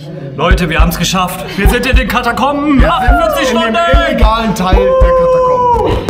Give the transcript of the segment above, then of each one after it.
Leute, wir haben es geschafft. Wir sind in den Katakomben. Wir sind in dem illegalen Teil der Katakomben.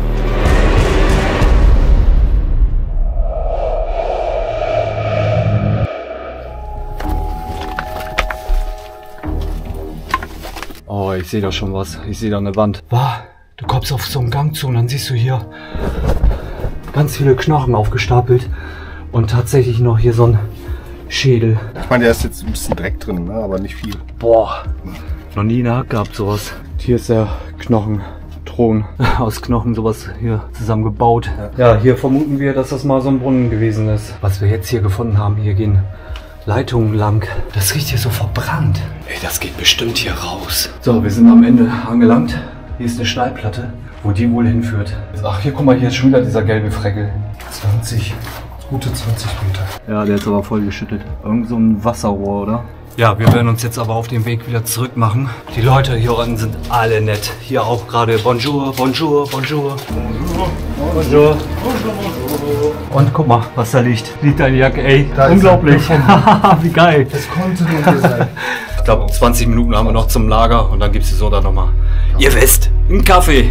Oh, ich sehe da schon was. Ich sehe da eine Wand. Boah, du kommst auf so einen Gang zu und dann siehst du hier ganz viele Knochen aufgestapelt. Und tatsächlich noch hier so ein Schädel. Ich meine, der ist jetzt ein bisschen Dreck drin, ne? Aber nicht viel. Boah, noch nie in der Hand gehabt sowas. Hier ist der Knochenthron aus Knochen sowas hier zusammengebaut. Ja, hier vermuten wir, dass das mal so ein Brunnen gewesen ist. Was wir jetzt hier gefunden haben, hier gehen Leitungen lang. Das riecht hier so verbrannt. Ey, das geht bestimmt hier raus. So, wir sind am Ende angelangt. Hier ist eine Steinplatte, wo die wohl hinführt. Ach, hier, guck mal, hier ist schon wieder dieser gelbe Freckel. 20. Gute 20 Meter. Ja, der ist aber voll geschüttet. Irgend so ein Wasserrohr, oder? Ja, wir werden uns jetzt aber auf den Weg wieder zurück machen. Die Leute hier unten sind alle nett. Hier auch gerade Bonjour, Bonjour, Bonjour. Bonjour. Bonjour. Bonjour. Und guck mal, was da liegt. Liegt deine Jacke, ey. Da unglaublich. Wie geil. Das konnte nur hier sein. Ich glaube, 20 Minuten haben wir noch zum Lager und dann gibt es so da nochmal. Ihr wisst, einen Kaffee.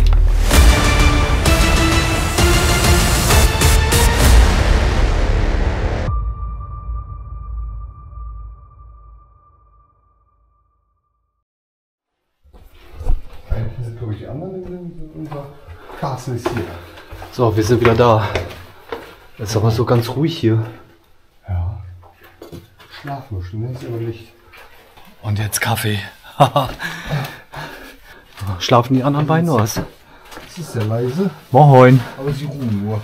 Hier sind, glaube ich, die anderen. Unser Castle ist hier. So, wir sind wieder da. Es ist aber so ganz ruhig hier. Ja. Schlafmuscheln, ne? Ist aber Licht. Und jetzt Kaffee. Schlafen die anderen beiden oder was? Es ist sehr leise, Moin. aber sie ruhen nur.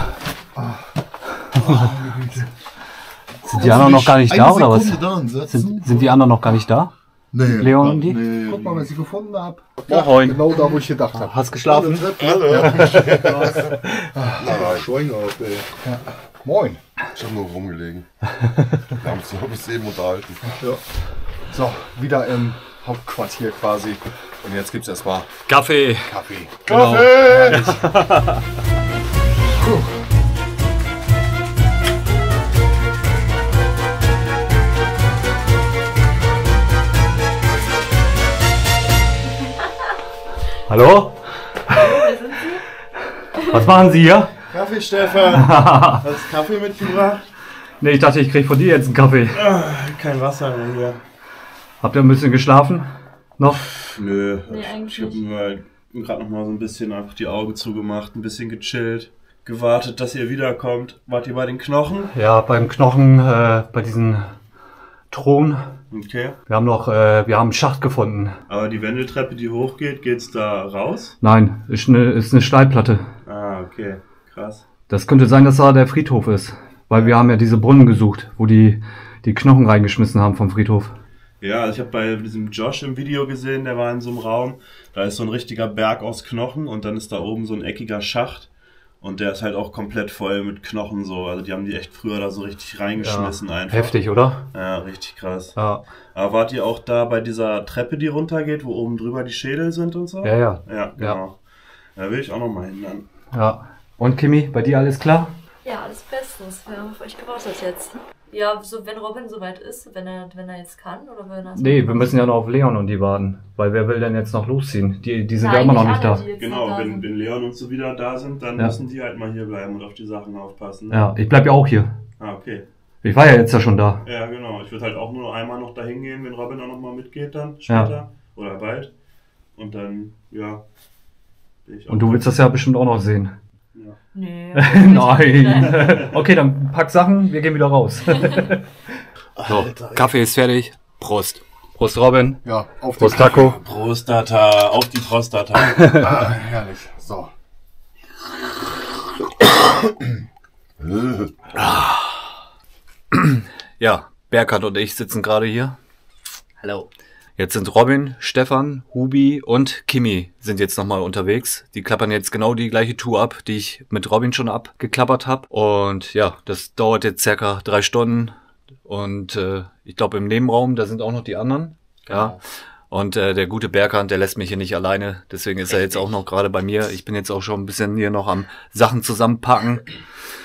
Sind die anderen noch gar nicht da oder was? Da und setzen. Sind die anderen noch gar nicht da? Nee. Leon und die? Nee. Guck mal, was ich gefunden habe. Moin. Genau da, wo ich gedacht habe. Hast geschlafen? Schwein auf, ey. Ja. Moin. Ich hab nur rumgelegen. Wir haben uns noch bis eben unterhalten. Ja. So, wieder im Hauptquartier quasi. Und jetzt gibt's erstmal Kaffee. Kaffee. Genau. Hallo? Wer sind Sie? Was machen Sie hier? Kaffee, Stefan. Hast du Kaffee mitgebracht? Ne, ich dachte, ich krieg von dir jetzt einen Kaffee. Kein Wasser mehr hier. Habt ihr ein bisschen geschlafen? Noch? Nö, Nee, eigentlich ich habe nicht. nur gerade noch mal so ein bisschen einfach die Augen zugemacht, ein bisschen gechillt, gewartet, dass ihr wiederkommt. Wart ihr bei den Knochen? Ja, beim Knochen, bei diesem Thron. Okay. Wir haben einen Schacht gefunden. Aber die Wendeltreppe, die hochgeht, geht's da raus? Nein, ist eine Steinplatte. Ah, okay. Krass. Das könnte sein, dass da der Friedhof ist. Weil wir haben ja diese Brunnen gesucht, wo die Knochen reingeschmissen haben vom Friedhof. Ja, also ich habe bei diesem Josh im Video gesehen, der war in so einem Raum. Da ist so ein richtiger Berg aus Knochen und dann ist da oben so ein eckiger Schacht. Und der ist halt auch komplett voll mit Knochen so. Also die haben die echt früher da so richtig reingeschmissen einfach. Heftig, oder? Ja, richtig krass. Ja. Aber wart ihr auch da bei dieser Treppe, die runtergeht, wo oben drüber die Schädel sind und so? Ja, ja. Ja, genau. Da will ich auch noch mal hin dann. Ja. Und Kimi, bei dir alles klar? Ja, alles bestens. Wir haben auf euch gewartet jetzt. Ja, so wenn Robin soweit ist, wenn er jetzt kann oder wenn er... Nee, wir müssen ja noch auf Leon und die warten. Weil wer will denn jetzt noch losziehen? Die sind ja Nein, immer noch nicht da. alle, die jetzt Genau, noch da wenn sind. Leon und so wieder da sind, dann Ja. müssen die halt mal hier bleiben und auf die Sachen aufpassen. Ne? Ja, ich bleib ja auch hier. Ah, okay. Ich war ja jetzt ja schon da. Ja, genau. Ich würde halt auch nur einmal noch dahin gehen, wenn Robin auch noch mal mitgeht dann später. Oder bald. Und dann, ja. Bin ich auch Und du willst das ja bestimmt auch noch sehen. Ja. Nee. Nein. Okay, dann pack Sachen, wir gehen wieder raus. So, Kaffee ist fertig. Prost. Prost, Robin. Ja, auf Prost, Taco. Prostata, auf die Prostata. Ah, herrlich. So. Ja, Berghard und ich sitzen gerade hier. Hallo. Jetzt sind Robin, Stefan, Hubi und Kimi sind jetzt nochmal unterwegs. Die klappern jetzt genau die gleiche Tour ab, die ich mit Robin schon abgeklappert habe. Und ja, das dauert jetzt circa 3 Stunden. Und ich glaube im Nebenraum, da sind auch noch die anderen. Ja. Und der gute Berghard, der lässt mich hier nicht alleine. Deswegen ist er jetzt auch noch gerade bei mir. Ich bin jetzt auch schon ein bisschen hier noch am Sachen zusammenpacken.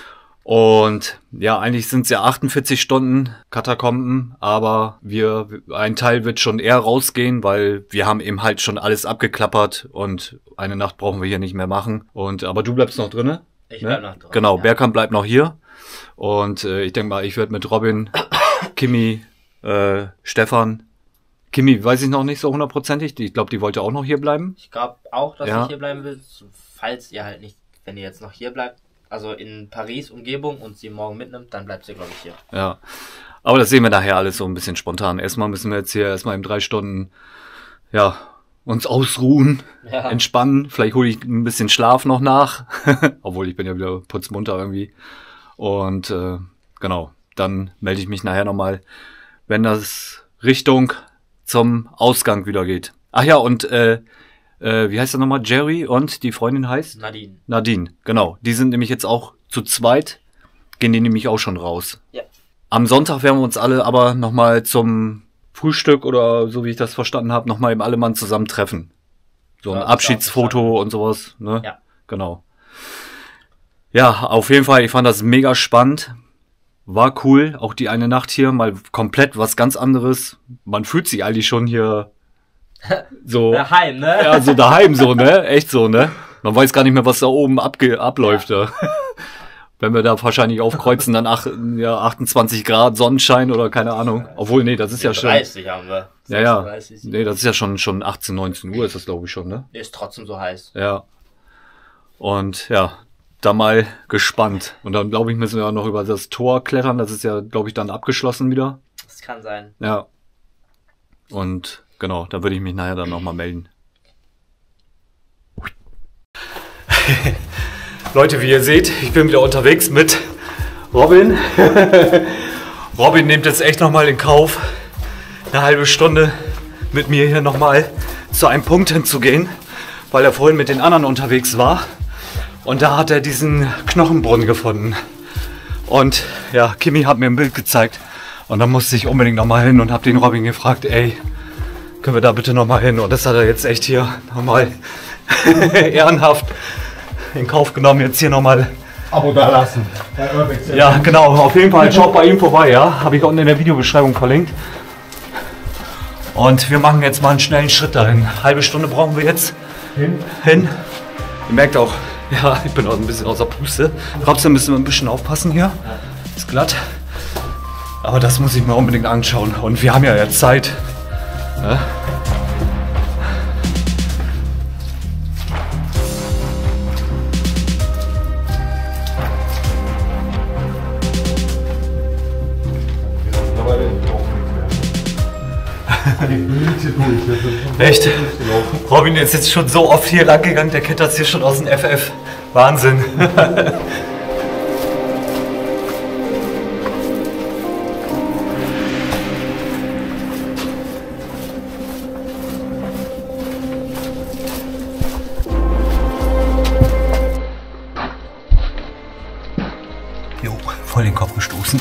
Und ja, eigentlich sind es ja 48 Stunden Katakomben, aber ein Teil wird schon eher rausgehen, weil wir haben eben halt schon alles abgeklappert und eine Nacht brauchen wir hier nicht mehr machen. Aber du bleibst noch drinne? Ich bleib noch drin. Genau, ja. Berkan bleibt noch hier. Und ich denke mal, ich werde mit Robin, Kimi, Stefan, Kimi weiß ich noch nicht so hundertprozentig. Ich glaube, die wollte auch noch hier bleiben. Ich glaube auch, dass Ja. ich hier bleiben will, falls ihr halt nicht, wenn ihr jetzt noch hier bleibt, also in Paris Umgebung und sie morgen mitnimmt, dann bleibt sie, glaube ich, hier. Ja, aber das sehen wir nachher alles so ein bisschen spontan. Erstmal müssen wir jetzt hier in 3 Stunden, ja, uns ausruhen, Ja. entspannen. Vielleicht hole ich ein bisschen Schlaf noch nach, obwohl ich bin ja wieder putzmunter irgendwie. Und genau, dann melde ich mich nachher nochmal, wenn das Richtung zum Ausgang wieder geht. Ach ja, und wie heißt er nochmal? Jerry und die Freundin heißt? Nadine, genau. Die sind nämlich jetzt auch zu zweit, gehen die nämlich auch schon raus. Ja. Am Sonntag werden wir uns alle aber nochmal zum Frühstück oder so wie ich das verstanden habe, nochmal eben alle Mann zusammentreffen. So ein Ja, Abschiedsfoto und sowas, ne? Ja. Genau. Ja, auf jeden Fall, ich fand das mega spannend. War cool, auch die eine Nacht hier, mal komplett was ganz anderes. Man fühlt sich eigentlich schon hier so, Daheim, ne? ja, so daheim so, ne? Echt so, ne? Man weiß gar nicht mehr, was da oben abläuft. Ja. Wenn wir da wahrscheinlich aufkreuzen, dann 28 Grad Sonnenschein oder keine Ahnung. Obwohl, nee, das ist ja schon... 30 haben wir. Ja. 36. Nee, das ist ja schon 18, 19 Uhr ist das, glaube ich, schon, ne? Ist trotzdem so heiß. Ja. Und ja, da mal gespannt. Und dann, glaube ich, müssen wir auch noch über das Tor klettern. Das ist ja, glaube ich, dann abgeschlossen wieder. Das kann sein. Ja. Und genau, da würde ich mich nachher dann nochmal melden. Leute, wie ihr seht, ich bin wieder unterwegs mit Robin. Robin nimmt jetzt echt nochmal in Kauf, eine halbe Stunde mit mir hier nochmal zu einem Punkt hinzugehen, weil er vorhin mit den anderen unterwegs war. Und da hat er diesen Knochenbrunnen gefunden. Und ja, Kimi hat mir ein Bild gezeigt. Und dann musste ich unbedingt nochmal hin und habe den Robin gefragt, ey, können wir da bitte nochmal hin? Und das hat er jetzt echt hier nochmal ehrenhaft in Kauf genommen, jetzt hier nochmal. Abo da lassen. Ja, genau, auf jeden Fall schaut bei ihm vorbei, ja. Habe ich unten in der Videobeschreibung verlinkt. Und wir machen jetzt mal einen schnellen Schritt dahin. Halbe Stunde brauchen wir jetzt hin. Ihr merkt auch, ja, ich bin auch ein bisschen außer Puste. Trotzdem müssen wir ein bisschen aufpassen hier. Ist glatt. Aber das muss ich mir unbedingt anschauen. Und wir haben ja jetzt Zeit. Ja? Echt? Robin ist jetzt schon so oft hier lang gegangen, der kennt das hier schon aus dem FF. Wahnsinn. Jo, voll den Kopf gestoßen.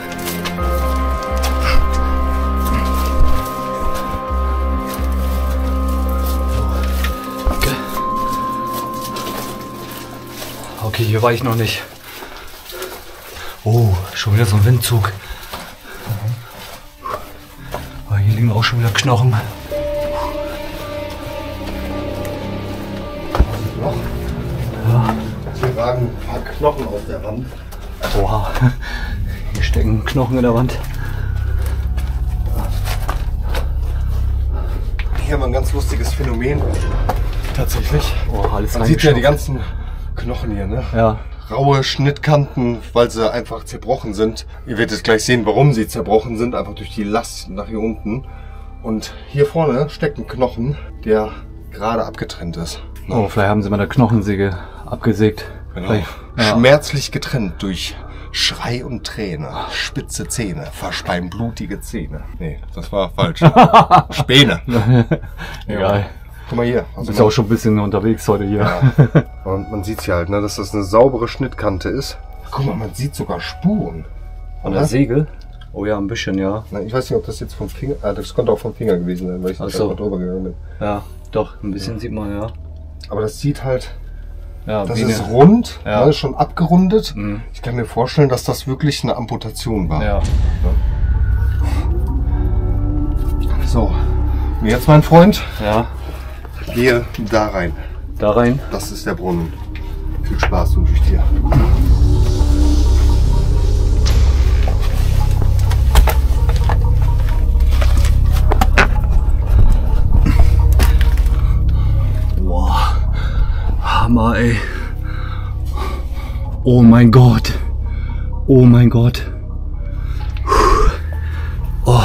Okay, hier war ich noch nicht. Oh, schon wieder so ein Windzug. Aber hier liegen auch schon wieder Knochen. Hier ragen ein paar Knochen aus der Wand. Oha, hier stecken Knochen in der Wand. Hier haben wir ein ganz lustiges Phänomen. Tatsächlich. Oh, alles Man sieht ja die reingeschoben. ganzen Knochen hier, ne? Ja, Raue Schnittkanten, weil sie einfach zerbrochen sind. Ihr werdet gleich sehen, warum sie zerbrochen sind, einfach durch die Last nach hier unten. Und hier vorne steckt ein Knochen, der gerade abgetrennt ist. oh, vielleicht haben sie mit der Knochensäge abgesägt. Genau. Vielleicht, ja. Schmerzlich getrennt durch Schrei und Träne, spitze Zähne, verschbeimblutige Zähne. Nee, das war falsch. Späne. Egal. Guck mal hier. Du bist auch schon ein bisschen unterwegs heute hier. Ja. Und man sieht ja halt, ne, dass das eine saubere Schnittkante ist. Guck mal, man sieht sogar Spuren. Von der Säge? Oh ja, ein bisschen, ja. Na, ich weiß nicht, ob das jetzt vom Finger... das konnte auch vom Finger gewesen sein, weil ich Ach nicht so. einfach drüber gegangen bin. Ja, doch, ein bisschen sieht man, ja. Aber das sieht halt Ja, das wie ist eine- rund, Ja. ne, schon abgerundet. Mhm. Ich kann mir vorstellen, dass das wirklich eine Amputation war. Ja. So, und jetzt mein Freund, Ja. gehe da rein. Da rein. Das ist der Brunnen. Viel Spaß wünsche ich dir. Boah. Hammer, ey. Oh mein Gott. Oh mein Gott. Oh.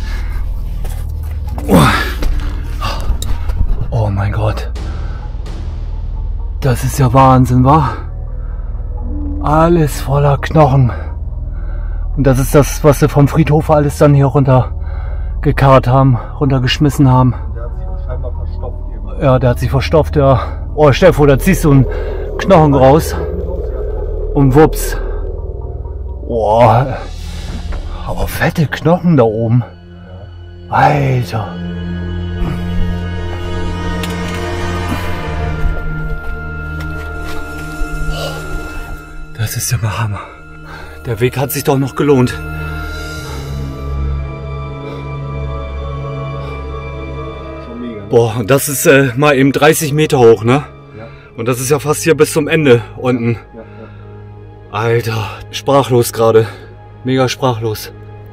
Oh. Oh mein Gott. Das ist ja Wahnsinn, wa? Alles voller Knochen. Und das ist das, was sie vom Friedhof alles dann hier runtergekarrt haben, runtergeschmissen haben. Der hat sich scheinbar verstopft irgendwann. Ja, der hat sich verstopft, ja. Oh, stell dir vor, da ziehst du einen Knochen raus. Und wups. Boah. Aber fette Knochen da oben. Alter. Das ist ja mal Hammer. Der Weg hat sich doch noch gelohnt. Schon mega. Boah, und das ist mal eben 30 Meter hoch, ne? Ja. Und das ist ja fast hier bis zum Ende unten. Ja, ja. Alter, sprachlos gerade. Mega sprachlos.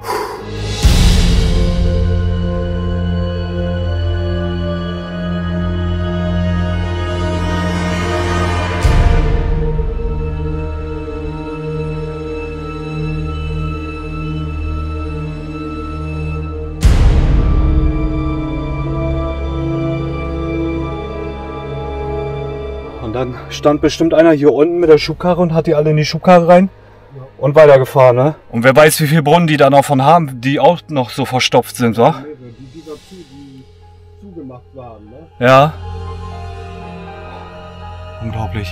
Und dann stand bestimmt einer hier unten mit der Schubkarre und hat die alle in die Schubkarre rein und weitergefahren, ne? Und wer weiß, wie viele Brunnen die da noch von haben, die auch noch so verstopft sind, wa? Die zugemacht waren, ne? Ja. Unglaublich.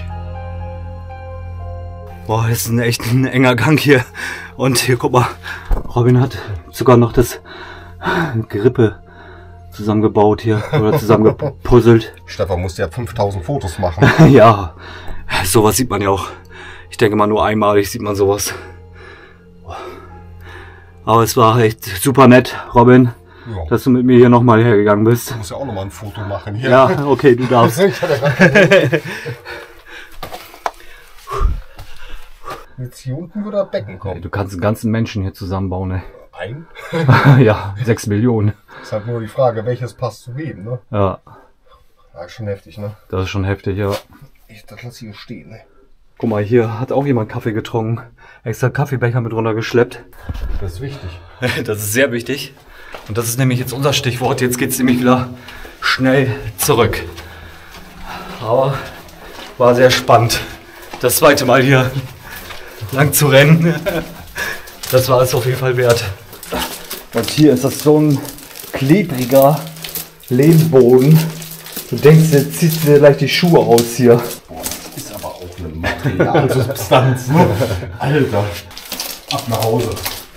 Boah, ist echt ein enger Gang hier. Und hier, guck mal, Robin hat sogar noch das Gerippe zusammengebaut hier oder zusammengepuzzelt. Stefan musste ja 5000 Fotos machen. Ja, sowas sieht man ja auch. Ich denke mal, nur einmalig sieht man sowas. Aber es war echt super nett, Robin, Ja. dass du mit mir hier nochmal hergegangen bist. Ich muss ja auch nochmal ein Foto machen hier. Ja, okay, du darfst. Ich hatte gar keine- Jetzt hier unten würde das Becken kommen. Du kannst einen ganzen Menschen hier zusammenbauen, ne? Ein? Ja, 6 Millionen. Ist halt nur die Frage, welches passt zu wem, ne? Ja, Ja, schon heftig, ne? das ist schon heftig, ja. Das lasse ich hier stehen, ne? Guck mal, hier hat auch jemand Kaffee getrunken. Extra Kaffeebecher mit runtergeschleppt. Das ist wichtig. Das ist sehr wichtig. Und das ist nämlich jetzt unser Stichwort. Jetzt geht es nämlich wieder schnell zurück. Aber war sehr spannend. Das zweite Mal hier lang zu rennen. Das war es auf jeden Fall wert. Und hier ist das so ein klebriger Lehmboden. Du denkst, jetzt ziehst du dir gleich die Schuhe aus hier. Boah, das ist aber auch eine Materialsubstanz, ne? Alter. Ab nach Hause.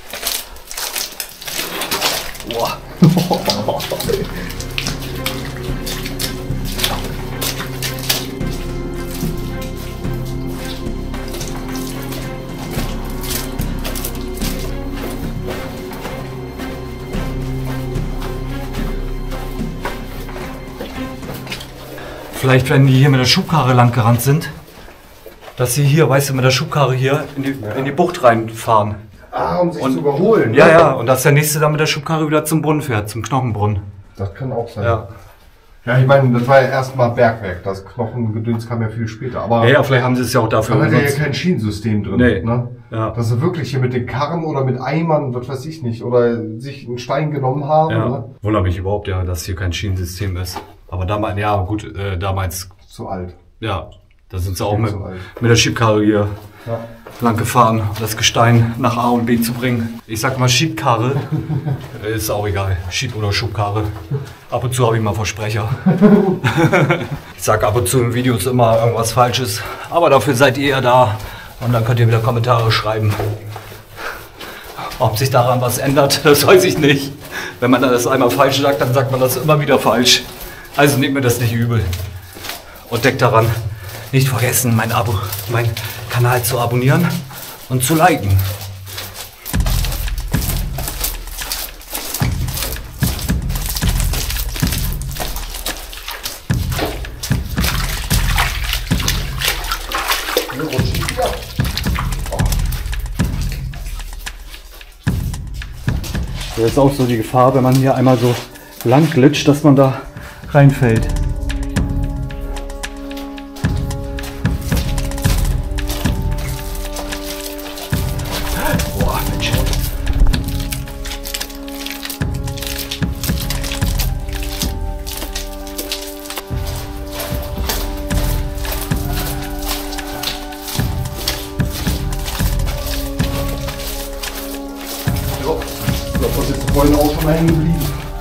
Boah. Vielleicht, wenn die hier mit der Schubkarre lang gerannt sind, dass sie hier, weißt du, mit der Schubkarre hier in die Bucht reinfahren. Ah, um sich Und- zu überholen. Ja, ne? ja, und dass der nächste dann mit der Schubkarre wieder zum Brunnen fährt, zum Knochenbrunnen. Das kann auch sein. Ja. Ja, ich meine, das war ja erstmal Bergwerk. Das Knochengedöns kam ja viel später. Aber Ja, ja, vielleicht haben sie es ja auch dafür man hat ja hier benutzt. kein Schienensystem drin. Nee. Ne? Ja. Dass sie wirklich hier mit den Karren oder mit Eimern, was weiß ich nicht, oder sich einen Stein genommen haben. Ja. Ne? Wundert mich überhaupt, ja, dass hier kein Schienensystem ist. Aber damals, ja gut, damals, Zu alt. ja, da sind sie auch mit zu alt. der Schiebkarre hier Ja. lang gefahren, um das Gestein nach A und B zu bringen. Ich sag mal Schiebkarre, ist auch egal, Schieb- oder Schubkarre. Ab und zu habe ich mal Versprecher. Ich sag ab und zu in Videos immer irgendwas Falsches, aber dafür seid ihr ja da und dann könnt ihr wieder Kommentare schreiben. Ob sich daran was ändert, das weiß ich nicht. Wenn man das einmal falsch sagt, dann sagt man das immer wieder falsch. Also nehmt mir das nicht übel. Und denkt daran, nicht vergessen, meinen Kanal zu abonnieren und zu liken. Da ist auch so die Gefahr, wenn man hier einmal so lang glitscht, dass man da reinfällt. Boah, Mensch. Das ist vorhin auch schon mal hängen geblieben.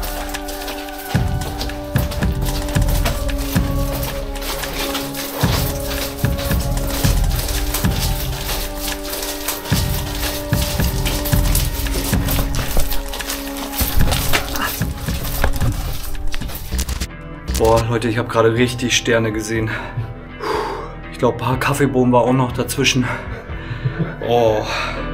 Boah, Leute, ich habe gerade richtig Sterne gesehen. Ich glaube, ein paar Kaffeebohnen war auch noch dazwischen. Oh.